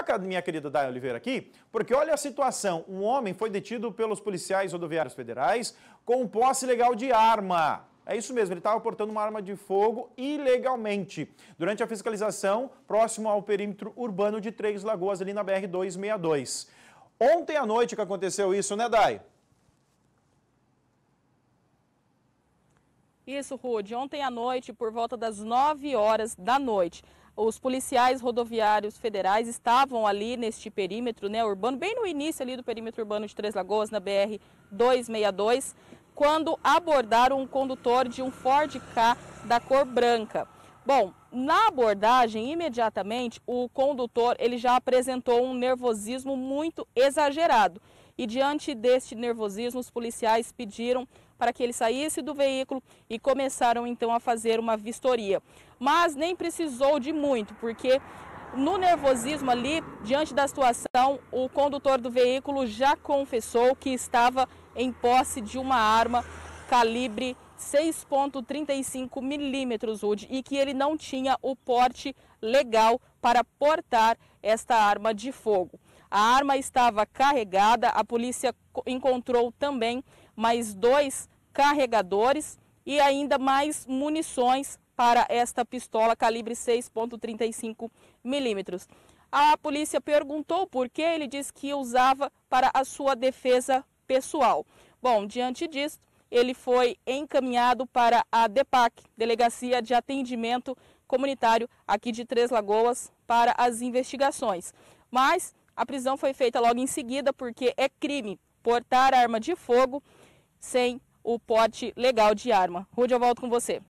Coloca a minha querida Day Oliveira aqui, porque olha a situação. Um homem foi detido pelos policiais rodoviários federais com posse ilegal de arma. É isso mesmo, ele estava portando uma arma de fogo ilegalmente. Durante a fiscalização, próximo ao perímetro urbano de Três Lagoas, ali na BR-262. Ontem à noite que aconteceu isso, né, Day? Isso, Rude. Ontem à noite, por volta das 9 horas da noite, os policiais rodoviários federais estavam ali neste perímetro, né, urbano, bem no início ali do perímetro urbano de Três Lagoas, na BR-262, quando abordaram um condutor de um Ford Ka da cor branca. Bom, na abordagem, imediatamente, o condutor ele já apresentou um nervosismo muito exagerado. E diante deste nervosismo, os policiais pediram para que ele saísse do veículo e começaram então a fazer uma vistoria. Mas nem precisou de muito, porque no nervosismo ali, diante da situação, o condutor do veículo já confessou que estava em posse de uma arma calibre 6,35 milímetros, e que ele não tinha o porte legal para portar esta arma de fogo. A arma estava carregada, a polícia encontrou também mais 2 carregadores e ainda mais munições para esta pistola calibre 6,35 milímetros. A polícia perguntou por que, ele disse que usava para a sua defesa pessoal. Bom, diante disso, ele foi encaminhado para a DEPAC, Delegacia de Atendimento Comunitário aqui de Três Lagoas, para as investigações. Mas a prisão foi feita logo em seguida porque é crime portar arma de fogo sem o porte legal de arma. Rude, eu volto com você.